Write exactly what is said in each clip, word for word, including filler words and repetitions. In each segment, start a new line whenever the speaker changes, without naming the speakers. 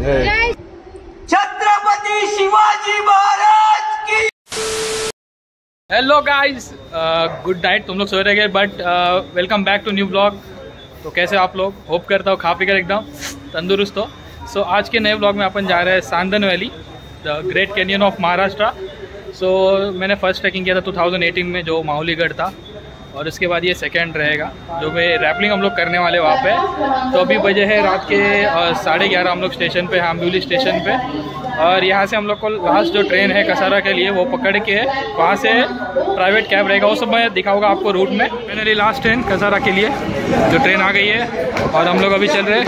छत्रपति शिवाजी महाराज की।
Hello guys, good night. तुम लोग सो रहे गए but welcome back to new blog. तो कैसे आप लोग? होप करता हो खा पी कर एकदम तंदुरुस्त हो। सो so, आज के नए ब्लॉग में अपन जा रहे हैं Sandhan valley, the great canyon of Maharashtra. So मैंने फर्स्ट ट्रैकिंग किया था टू थाउजेंड एटीन में, जो माहुलीगढ़ था, और उसके बाद ये सेकंड रहेगा जो मैं रैपलिंग हम लोग करने वाले वहाँ पे। तो अभी बजे है रात के साढ़े ग्यारह, हम लोग स्टेशन पे, आंबिवली स्टेशन पे, और यहाँ से हम लोग को लास्ट जो ट्रेन है कसारा के लिए वो पकड़ के वहाँ से प्राइवेट कैब रहेगा, वो सब मैं दिखाऊंगा आपको रूट में। फाइनली लास्ट ट्रेन कसारा के लिए जो ट्रेन आ गई है और हम लोग अभी चल रहे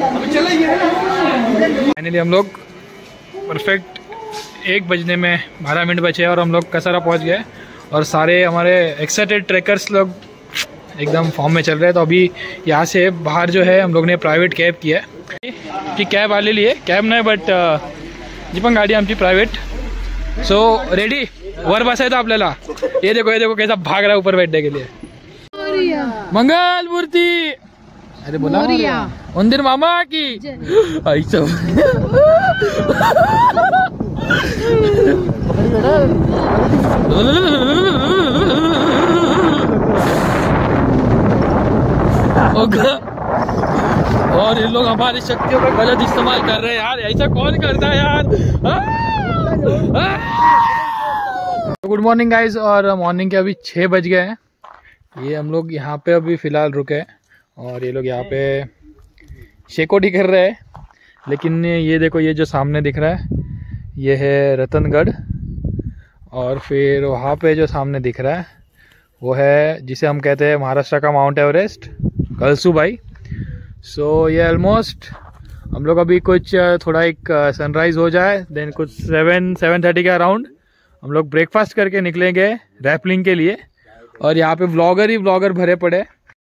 हैं। फाइनली हम लोग परफेक्ट एक बजने में बारह मिनट बचे और हम लोग कसारा पहुँच गए, और सारे हमारे एक्साइटेड ट्रैकर्स लोग एकदम फॉर्म में चल रहे हैं। तो अभी यहाँ से बाहर जो है हम लोग ने प्राइवेट कैब किया है कि कैब आलेली आहे, कैब नाही बट जी पण गाडी आमची प्राइवेट। सो रेडी, वर बसायचं आपल्याला। ये देखो ये देखो कैसा भाग रहा है ऊपर बैठने के लिए। मंगल मूर्ति, अरे बोला मंदिर मामा की ऐसा। और ये लोग हमारी शक्तियों का गलत इस्तेमाल कर रहे हैं यार, ऐसा कौन करता है यार। गुड मॉर्निंग गाइज, और मॉर्निंग के अभी छः बज गए हैं। ये हम लोग यहाँ पे अभी फ़िलहाल रुके हैं और ये लोग यहाँ पे शेकोटी कर रहे हैं। लेकिन ये देखो, ये जो सामने दिख रहा है ये है रतनगढ़, और फिर वहाँ पे जो सामने दिख रहा है वो है जिसे हम कहते हैं महाराष्ट्र का Mount Everest, Kalsubai. So so, ये ऑलमोस्ट हम लोग अभी कुछ थोड़ा एक सनराइज़ हो जाए, देन कुछ सेवन सेवन थर्टी के अराउंड हम लोग ब्रेकफास्ट करके निकलेंगे रैपलिंग के लिए। और यहाँ पे ब्लॉगर ही ब्लॉगर भरे पड़े।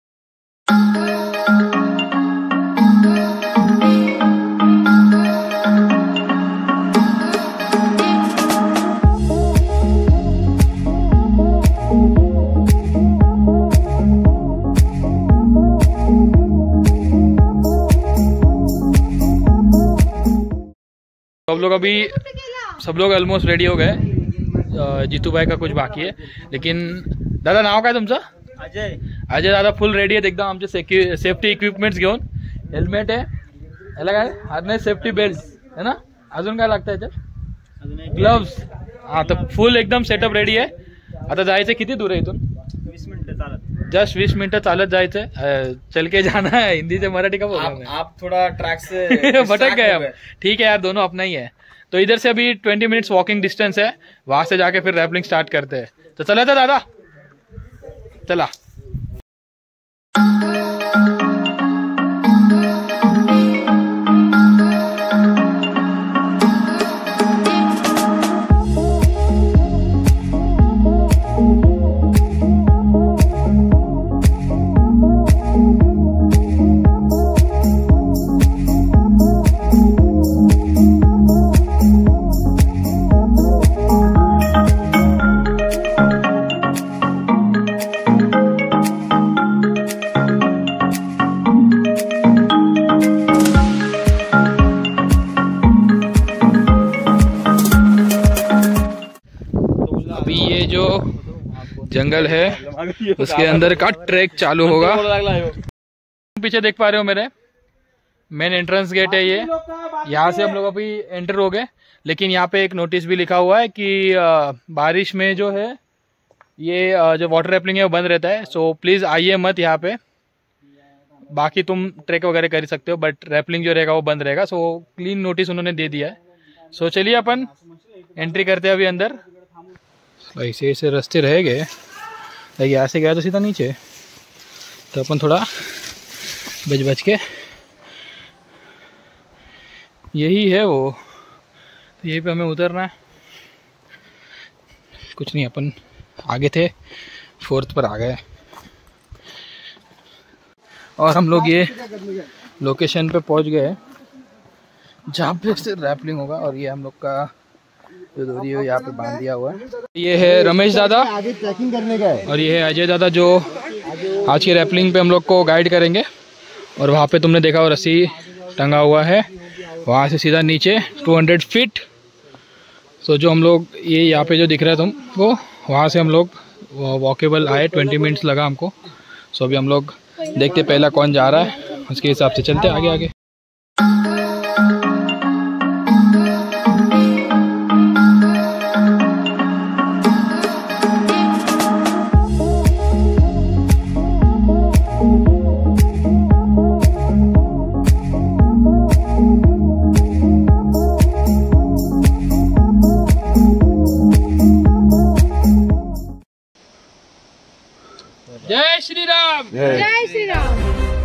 सब लोग अभी सब लोग ऑलमोस्ट रेडी हो गए। जीतू भाई का कुछ बाकी है, लेकिन दादा नाव काय तुमचं? अजय। अजय दादा फुल रेडी आहेत एकदम, आमचे सेफ्टी इक्विपमेंट्स घेऊन। हेल्मेट आहे, याला काय हार्नेस, सेफ्टी बेल्ट है ना, अजून काय लागतं याच्यात? ग्लव्स। हाँ, तो फुल एकदम सेटअप रेडी आहे। आता जायचं किती दूर आहे इथून? वीस मिनिटं चालत, जस्ट वीस मिनिटं चालत जायचंय। चल के जाना है, हिंदी से मराठी का बोला मैं। आप थोड़ा ट्रैक से भटक गए अब। ठीक है यार, दोनों अपना ही है। तो इधर से अभी ट्वेंटी मिनट्स वॉकिंग डिस्टेंस है, वहां से जाके फिर रैपलिंग स्टार्ट करते हैं। तो चला था दादा, चला। जंगल है, उसके अंदर का ट्रैक चालू होगा। पीछे देख पा रहे हो मेरे मेन एंट्रेंस गेट है ये। यहाँ से हम लोग अभी एंटर हो गए, लेकिन यहाँ पे एक नोटिस भी लिखा हुआ है कि बारिश में जो है ये जो वाटर रैपलिंग है वो बंद रहता है। सो प्लीज आइए मत यहाँ पे। बाकी तुम ट्रैक वगैरह कर सकते हो, बट रैपलिंग जो रहेगा वो बंद रहेगा। सो क्लीन नोटिस उन्होंने दे दिया है। सो चलिए अपन एंट्री करते हैं अभी अंदर। ऐसे ऐसे रास्ते रह गए, यहाँ से गया तो सीधा नीचे, तो अपन थोड़ा बच बच के, यही है वो, तो यहीं पे हमें उतरना है। कुछ नहीं, अपन आगे थे, फोर्थ पर आ गए, और हम लोग ये लोकेशन पे पहुंच गए जहाँ पे से रैपलिंग होगा। और ये हम लोग का जो डोरी है यहाँ पे बांध दिया हुआ है। ये है रमेश दादा, आगे ट्रैकिंग करने का है, और ये है अजय दादा जो आज की रैपलिंग पे हम लोग को गाइड करेंगे। और वहाँ पे तुमने देखा हो रस्सी टंगा हुआ है, वहाँ से सीधा नीचे टू हंड्रेड फीट। सो जो हम लोग ये यहाँ पे जो दिख रहा है तुमको, वहाँ से हम लोग वॉकेबल आए, ट्वेंटी मिनट्स लगा हमको। सो अभी हम लोग देखते पहला कौन जा रहा है, उसके हिसाब से चलते आगे आगे। जय श्री राम।
जय श्री राम।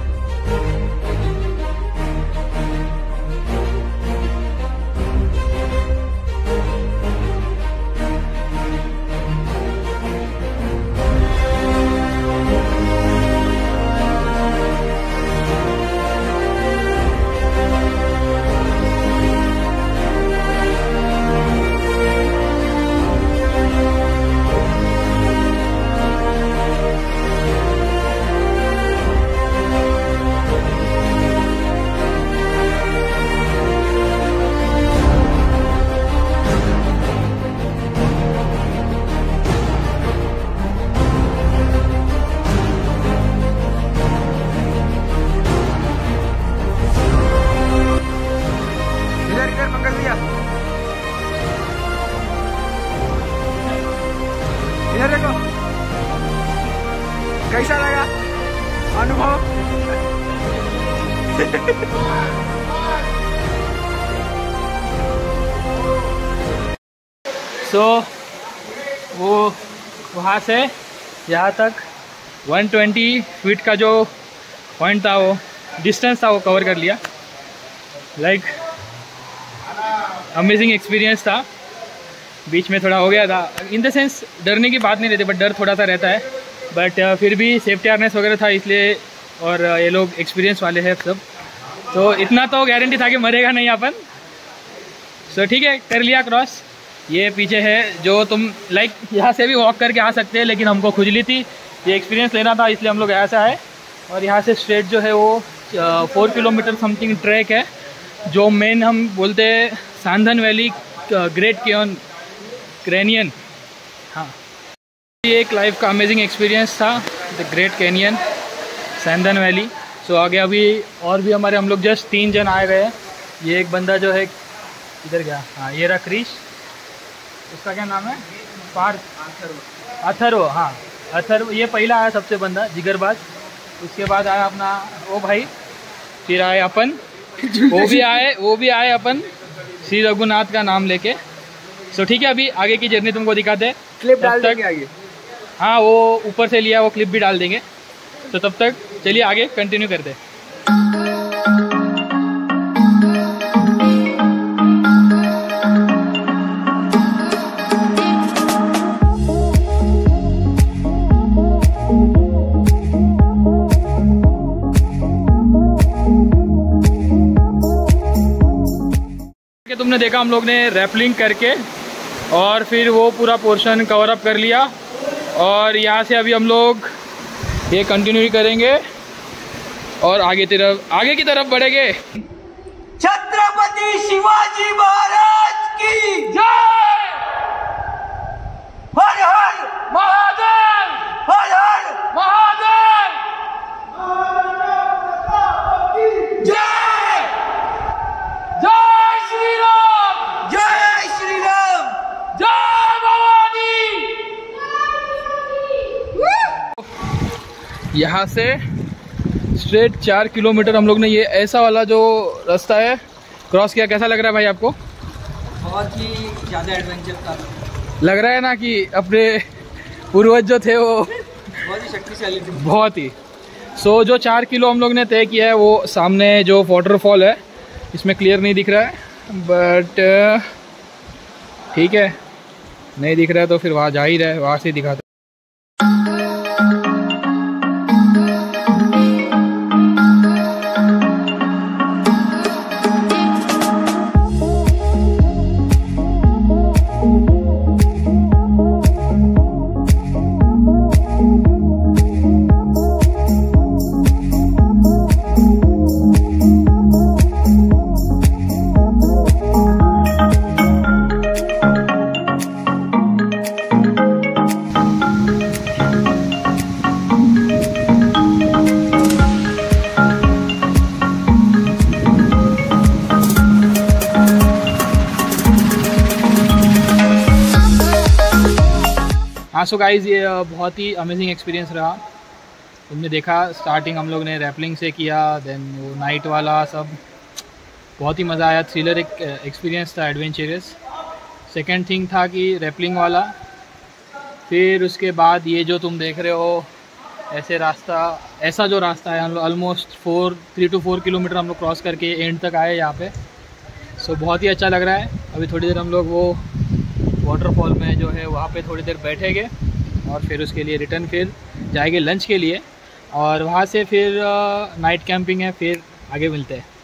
इधर देखो, कैसा लगा अनुभव?
सो so, वो वहाँ से यहाँ तक वन ट्वेंटी फीट का जो पॉइंट था, वो डिस्टेंस था, वो कवर कर लिया। लाइक अमेजिंग एक्सपीरियंस था। बीच में थोड़ा हो गया था, इन द सेंस डरने की बात नहीं रहती, बट डर थोड़ा सा रहता है। बट uh, फिर भी सेफ्टी अवेयरनेस वगैरह था इसलिए, और uh, ये लोग एक्सपीरियंस वाले हैं सब, तो इतना तो गारंटी था कि मरेगा नहीं अपन। सो so, ठीक है, कर लिया क्रॉस। ये पीछे है जो तुम लाइक यहाँ से भी वॉक करके आ सकते हैं, लेकिन हमको खुजली थी, ये एक्सपीरियंस लेना था, इसलिए हम लोग यहाँ से आए। और यहाँ से स्ट्रेट जो है वो फोर किलोमीटर समथिंग ट्रैक है, जो मेन हम बोलते हैं Sandhan valley great can canyon. हाँ, ये एक लाइफ का अमेजिंग एक्सपीरियंस था, the great canyon Sandhan valley. So आगे अभी और भी हमारे हम लोग जस्ट तीन जन आए गए हैं। ये एक बंदा जो है इधर गया, हाँ ये रहा क्रिश, उसका क्या नाम है, पार्थ अथर्व। हाँ अथर्व, ये पहला आया सबसे बंदा जिगरबाज। उसके बाद आया अपना वो भाई, फिर आए अपन, वो भी आए वो भी आए अपन श्री रघुनाथ का नाम लेके। सो ठीक है, अभी आगे की जर्नी तुमको दिखाते हैं।
क्लिप डाल देंगे आगे।
हाँ, वो ऊपर से लिया, वो क्लिप भी डाल देंगे। तो तब तक चलिए आगे कंटिन्यू करते हैं। तुमने देखा हम लोग ने रैपलिंग करके और फिर वो पूरा पोर्शन कवर अप कर लिया, और यहाँ से अभी हम लोग ये कंटिन्यू करेंगे और आगे तरफ आगे की तरफ बढ़ेंगे।
छत्रपति शिवाजी महाराज की जय। हर हर महादेव, हर हर महादेव, जय जय श्री राम, जय श्री राम, जय भवानी।
यहाँ से स्ट्रेट चार किलोमीटर हम लोग ने ये ऐसा वाला जो रास्ता है क्रॉस किया। कैसा लग रहा है भाई आपको?
बहुत ही ज़्यादा एडवेंचर था।
लग रहा है ना कि अपने पूर्वज जो थे वो
बहुत ही शक्तिशाली थे,
बहुत ही। सो so, जो चार किलो हम लोग ने तय किया है, वो सामने जो वाटरफॉल है, इसमें क्लियर नहीं दिख रहा है, बट ठीक है, नहीं दिख रहा है तो फिर वहाँ जा ही रहा है, वहाँ से दिखाते। हाँ सो गाइस, ये बहुत ही अमेजिंग एक्सपीरियंस रहा। तुमने देखा स्टार्टिंग हम लोग ने रैपलिंग से किया, देन वो नाइट वाला सब बहुत ही मज़ा आया। थ्रिलर एक एक्सपीरियंस था, एडवेंचरस। सेकंड थिंग था कि रैपलिंग वाला। फिर उसके बाद ये जो तुम देख रहे हो ऐसे रास्ता, ऐसा जो रास्ता है, हम लोग almost four three two four kilometre हम लोग क्रॉस करके एंड तक आए यहाँ पे। सो बहुत ही अच्छा लग रहा है। अभी थोड़ी देर हम लोग वो वाटरफॉल में जो है वहाँ पे थोड़ी देर बैठेंगे और फिर उसके लिए रिटर्न फिर जाएंगे लंच के लिए, और वहाँ से फिर नाइट कैंपिंग है, फिर आगे मिलते हैं।